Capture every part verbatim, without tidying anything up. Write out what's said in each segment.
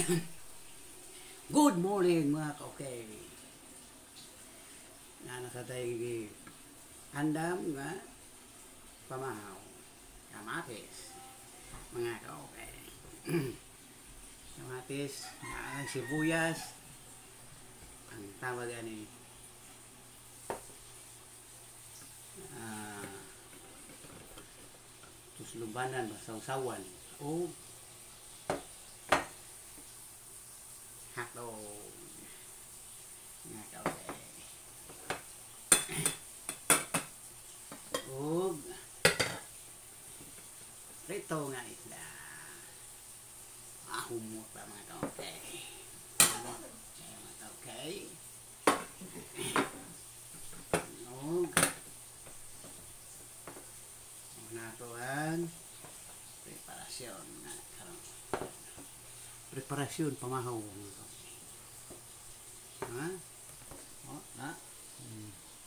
Good morning mga ka-okay. Na nakatay andam nga pamahaw. Kamatis. Mga ka-okay. Kamatis, ang sibuyas. Ang tawag ani uh, tuslubanan, sawsawan. O hotdog. Mga ka-okay. Og rito nga isda. Ahumot pa mga ka-okay. Mga ka-okay. Og una to ang preparasyon na karon. Preparasyon pamahaw. Ha? Oh, na. Hmm.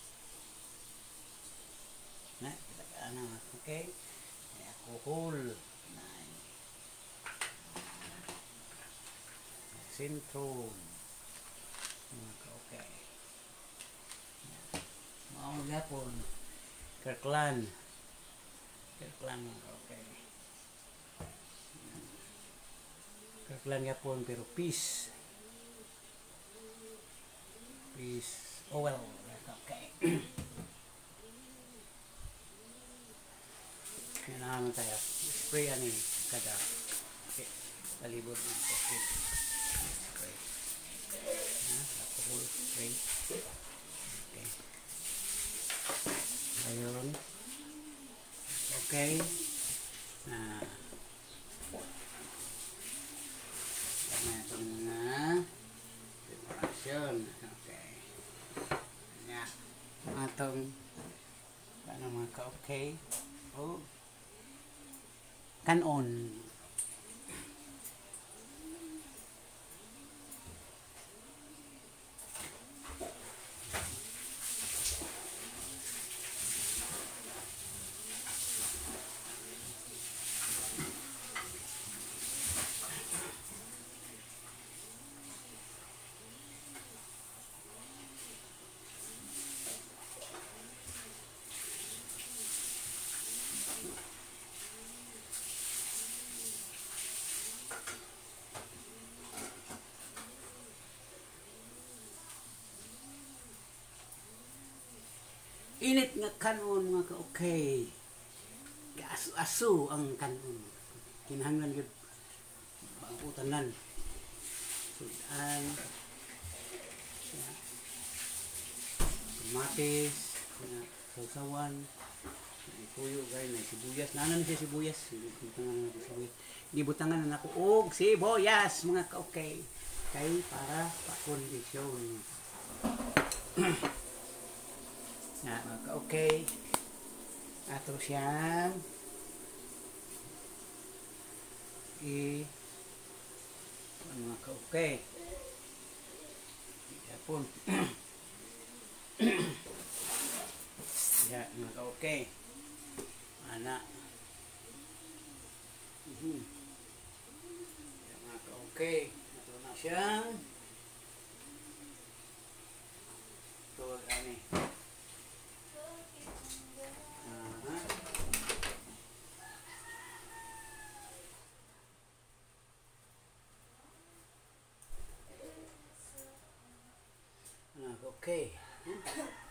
Na, ano, okay. Ay alcohol. Na. Sintro. Okay. Mau gapon. Kirkland. Kirkland, okay. Kirkland gapon pero peace. Peace oil, okay. Kailangan tayo spray ani kada okay. Palibot ng coffee spray na alcohol spray, okay. Ayun, okay na na itong mga preparasyon, okay. Yan atong ano mga ka-okay. Oh, kanon. Init nga kanon mga ka-okay. Asu-asu ang kanon. Kinahanglan yun. Bangkutanan. Sudan. Tomates. Sausawan. Puyo guys. May sibuyas. Nana na siya sibuyas. Hindi butangan na ako. Og sibuyas mga ka-okay. Kaya para pa-kondisyon. Na okay. Ato siyang i mga ka-okay. Yapon. Ya, mga ka-okay. Ana. Mhm. Ya, mga ka-okay. Ato na siyang tuwag ani. Okay.